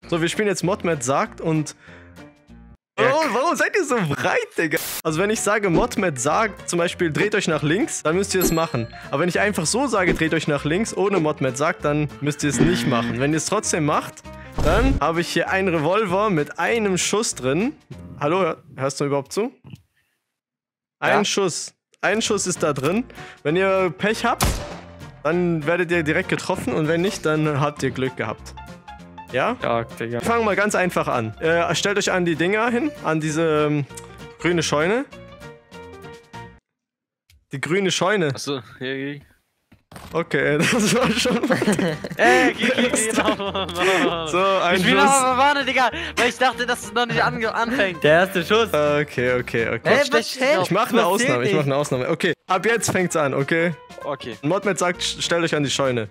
So, wir spielen jetzt Modmed sagt und... Warum seid ihr so breit, Digga? Also wenn ich sage, Modmed sagt, zum Beispiel, dreht euch nach links, dann müsst ihr es machen. Aber wenn ich einfach so sage, dreht euch nach links, ohne Modmed sagt, dann müsst ihr es nicht machen. Wenn ihr es trotzdem macht, dann habe ich hier einen Revolver mit einem Schuss drin. Hallo, hörst du überhaupt zu? Ein Schuss. Ein Schuss ist da drin. Wenn ihr Pech habt, dann werdet ihr direkt getroffen und wenn nicht, dann habt ihr Glück gehabt. Ja? Ja, Digga. Wir fangen mal ganz einfach an. Stellt euch an die Dinger hin, an diese grüne Scheune. Die grüne Scheune. Achso, hier. Okay, das war schon. Genau. So, ein Ich bin Schuss. aber warte, Digga, weil ich dachte, dass es noch nicht anfängt. Der erste Schuss. Okay. Ich mache eine Ausnahme, Okay, ab jetzt fängt's an, okay? Okay. Modmed sagt, stellt euch an die Scheune.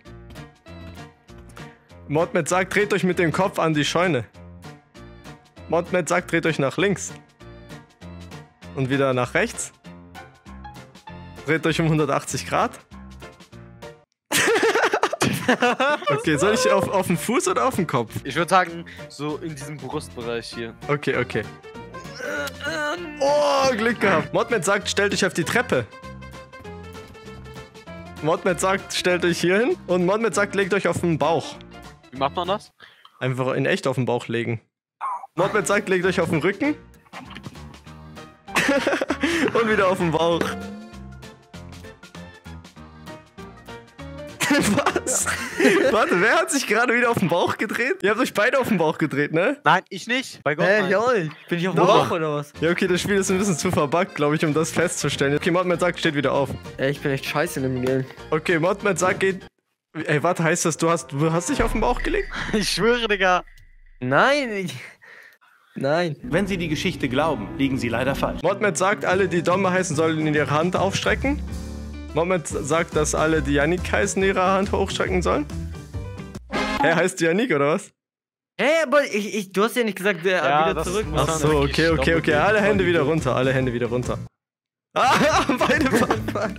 Modmed sagt, dreht euch mit dem Kopf an die Scheune. Modmed sagt, dreht euch nach links. Und wieder nach rechts. Dreht euch um 180 Grad. Okay, soll ich auf den Fuß oder auf den Kopf? Ich würde sagen, so in diesem Brustbereich hier. Okay. Oh, Glück gehabt. Modmed sagt, stellt euch auf die Treppe. Modmed sagt, stellt euch hier hin. Und Modmed sagt, legt euch auf den Bauch. Wie macht man das? Einfach in echt auf den Bauch legen. Modmed sagt, legt euch auf den Rücken. Und wieder auf den Bauch. Was? Warte, wer hat sich gerade wieder auf den Bauch gedreht? Ihr habt euch beide auf den Bauch gedreht, ne? Nein, ich nicht. Bei Gott. Jawohl. Bin ich auf dem Bauch oder was? Ja, okay, das Spiel ist ein bisschen zu verbuggt, glaube ich, um das festzustellen. Okay, Modmed sagt, steht wieder auf. Ey, ich bin echt scheiße in dem Game. Okay, Modmed sagt, geht... Ey, warte, heißt das, du hast dich auf den Bauch gelegt? Ich schwöre, Digga. Nein. Nein. Wenn Sie die Geschichte glauben, liegen Sie leider falsch. Modmed sagt, alle, die Domme heißen, sollen ihre Hand aufstrecken. Modmed sagt, dass alle, die Yannick heißen, ihre Hand hochstrecken sollen. Hä, heißt die Yannick, oder was? Hä, aber du hast ja nicht gesagt, wieder zurück. Ach so, okay. Alle Hände wieder runter, Ah, beide fahren.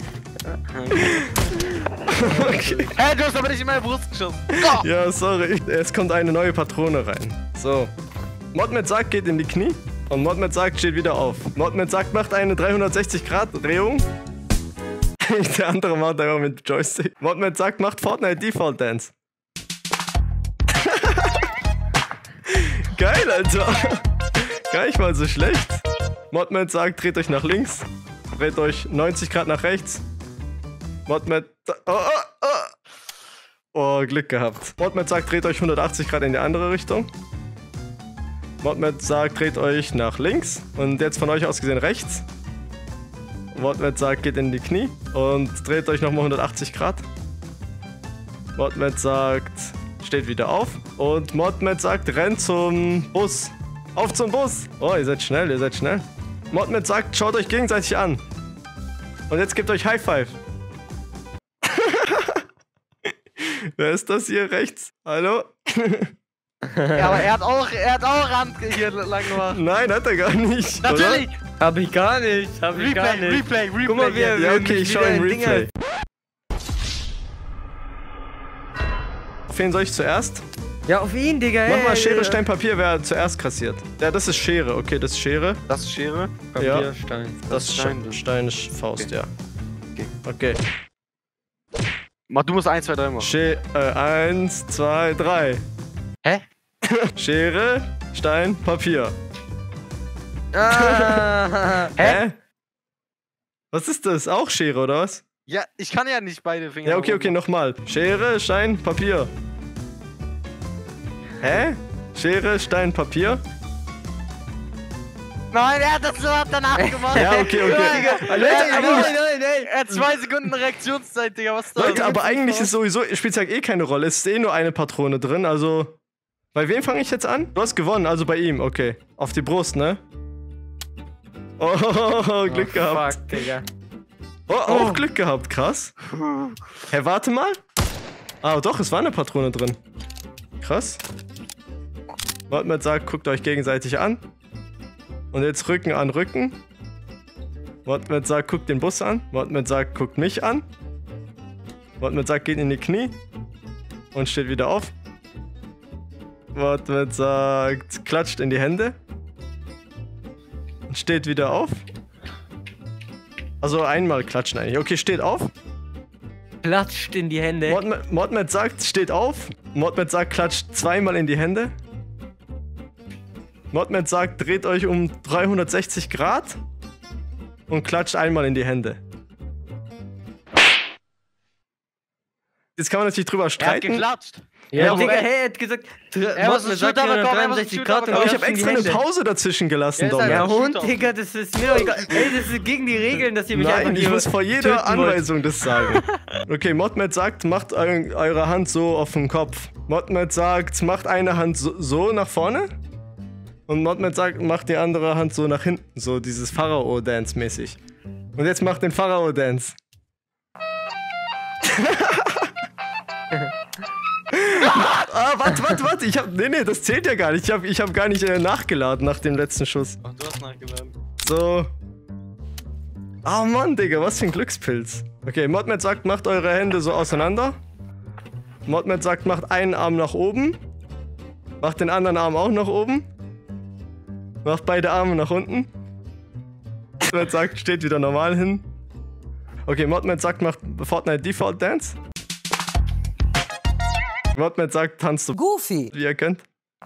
Okay. Hä, du hast aber nicht in meine Brust geschossen. Oh. Ja, sorry. Es kommt eine neue Patrone rein. So. Modmed sagt, geht in die Knie. Und Modmed sagt, steht wieder auf. Modmed sagt, macht eine 360-Grad-Drehung. Der andere macht einfach mit Joystick. Modmed sagt, macht Fortnite Default Dance. Geil, Alter. Gar nicht mal so schlecht. Modmed sagt, dreht euch nach links. Dreht euch 90 Grad nach rechts. Modmed... Oh, Glück gehabt. Modmed sagt, dreht euch 180 Grad in die andere Richtung. Modmed sagt, dreht euch nach links. Und jetzt von euch aus gesehen rechts. Modmed sagt, geht in die Knie und dreht euch nochmal 180 Grad. Modmed sagt, steht wieder auf. Und Modmed sagt, rennt zum Bus. Auf zum Bus. Oh, ihr seid schnell. Modmed sagt, schaut euch gegenseitig an. Und jetzt gebt euch High Five. Wer ist das hier rechts? Hallo? Ja, aber er hat auch Hand hier lang gemacht. Nein, hat er gar nicht. Natürlich. Oder? Hab ich gar nicht. Replay. Guck mal, Ja, okay, ich schau im Replay. Wen soll ich zuerst? Ja, auf ihn, Digga. Mach mal Schere, Stein, Papier, wer zuerst kassiert. Ja, das ist Schere. Okay, das ist Schere. Das ist Schere. Papier, Ja. Stein. Das ist Stein ist Faust, Okay. ja. Okay. Du musst 1, 2, 3 machen. 1, 2, 3. Hä? Schere, Stein, Papier. Ah. Hä? Was ist das? Auch Schere, oder was? Ja, ich kann ja nicht beide Finger. Ja, okay, nochmal. Schere, Stein, Papier. Hä? Schere, Stein, Papier? Nein, er hat das so danach gemacht. Ja, okay. Er hat 2 Sekunden Reaktionszeit, Digga. Was ist das? Leute, aber eigentlich ist sowieso Spielzeug eh keine Rolle. Es ist eh nur eine Patrone drin, also... Bei wem fange ich jetzt an? Du hast gewonnen, also bei ihm, okay. Auf die Brust, ne? Oh, Glück gehabt. Fuck, Digga. Oh, auch Glück gehabt, krass. Hä, warte mal. Ah, doch, es war eine Patrone drin. Krass. Modmed sagt, guckt euch gegenseitig an. Und jetzt Rücken an Rücken. Modmed sagt, guckt den Bus an. Modmed sagt, guckt mich an. Modmed sagt, geht in die Knie. Und steht wieder auf. Motmet sagt, klatscht in die Hände. Und steht wieder auf. Also einmal klatschen eigentlich. Okay, steht auf. Klatscht in die Hände. Motmet sagt, steht auf. Motmet sagt, klatscht zweimal in die Hände. Motmet sagt, dreht euch um 360 Grad. Und klatscht einmal in die Hände. Jetzt kann man natürlich drüber streiten. Er hat geklatscht. Ja, Digga, hey, er hat gesagt, Motmet sagt 360 Grad. Aber ich habe extra eine Pause dazwischen gelassen, Dominik. Ja, und, Digga, das ist mir doch egal. Ey, das ist gegen die Regeln, dass ihr mich einfach Nein, ich muss vor jeder Anweisung das sagen. Okay, Motmet sagt, macht eure Hand so auf den Kopf. Motmet sagt, macht eine Hand so nach vorne. Und Motmet sagt, macht die andere Hand so nach hinten. So dieses Pharao-Dance mäßig. Und jetzt macht den Pharao-Dance. Warte. Nee, das zählt ja gar nicht. Ich hab gar nicht nachgeladen nach dem letzten Schuss. Ach, du hast nachgeladen. So. Ah, Mann, Digga, was für ein Glückspilz. Okay, Motmet sagt, macht eure Hände so auseinander. Motmet sagt, macht einen Arm nach oben. Macht den anderen Arm auch nach oben. Macht beide Arme nach unten. Motmet sagt, steht wieder normal hin. Okay, Motmet sagt, macht Fortnite Default Dance. Motmet sagt, tanzt du Goofy, wie ihr könnt.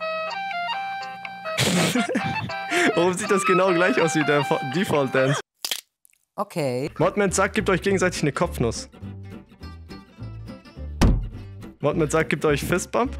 Warum sieht das genau gleich aus wie der Default Dance? okay. Motmet sagt, gebt euch gegenseitig eine Kopfnuss. Motmet sagt, gebt euch Fistbump.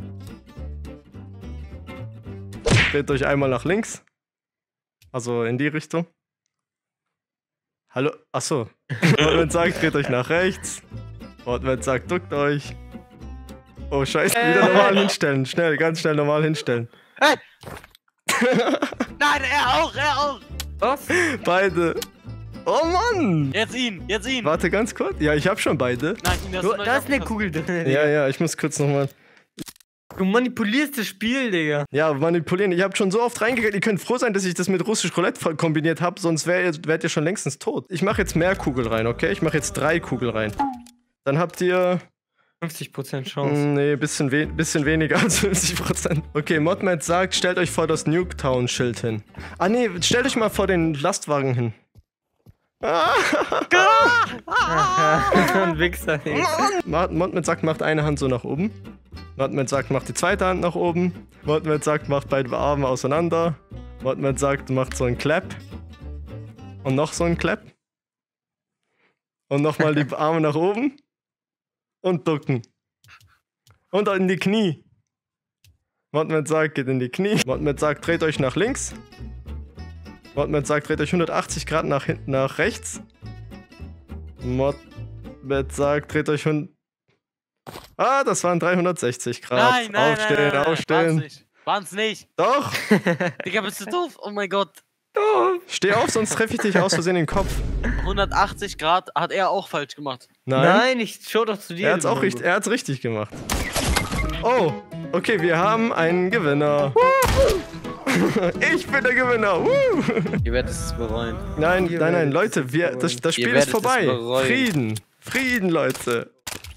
Dreht euch einmal nach links. Also in die Richtung. Hallo? Achso. Motmet sagt, dreht euch nach rechts. Motmet sagt, duckt euch. Oh, scheiße. Wieder normal hinstellen. Schnell, ganz schnell normal hinstellen. Hey! Nein, er auch! Was? Beide. Oh Mann! Jetzt ihn! Warte ganz kurz. Ja, ich hab schon beide. Nein, ihn hast du noch Da ist eine nicht Kugel drin. Ja, ich muss kurz nochmal. Du manipulierst das Spiel, Digga. Ja, manipulieren. Ich hab schon so oft reingegangen. Ihr könnt froh sein, dass ich das mit russisch Roulette kombiniert habe, sonst wärt ihr schon längstens tot. Ich mache jetzt mehr Kugeln rein, okay? Ich mache jetzt 3 Kugeln rein. Dann habt ihr 50% Chance. Nee, bisschen weniger als 50%. Okay, Motmet sagt, stellt euch vor das Nuketown-Schild hin. Ah nee, stellt euch mal vor den Lastwagen hin. Ein Wichser, Digga. Motmet sagt, macht eine Hand so nach oben. Motmet sagt, macht die zweite Hand nach oben. Motmet sagt, macht beide Arme auseinander. Motmet sagt, macht so einen Clap. Und noch so einen Clap. Und nochmal die Arme nach oben. Und ducken. Und in die Knie. Motmet sagt, geht in die Knie. Motmet sagt, dreht euch nach links. Motmet sagt, dreht euch 180 Grad nach hinten, nach rechts. Motmet sagt, dreht euch Ah, das waren 360 Grad. Nein, aufstehen, aufstehen. Waren's nicht. Doch. Digga, bist du doof? Oh mein Gott. Steh auf, sonst treffe ich dich aus Versehen in den Kopf. 180 Grad hat er auch falsch gemacht. Nein, ich schau doch zu dir. Er hat's richtig gemacht. Oh, okay, wir haben einen Gewinner. Ich bin der Gewinner. Ihr werdet es bereuen. Nein, Leute, das Spiel ist vorbei. Frieden, Leute.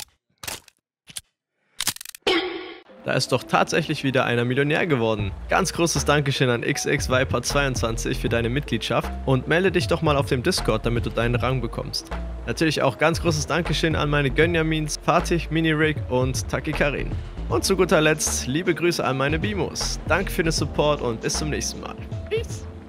Da ist doch tatsächlich wieder einer Millionär geworden. Ganz großes Dankeschön an XX-Viper22 für deine Mitgliedschaft und melde dich doch mal auf dem Discord, damit du deinen Rang bekommst. Natürlich auch ganz großes Dankeschön an meine Gönjamins, Fatih, Minirig und Taki Karin. Und zu guter Letzt, liebe Grüße an meine Bimos. Danke für den Support und bis zum nächsten Mal. Peace.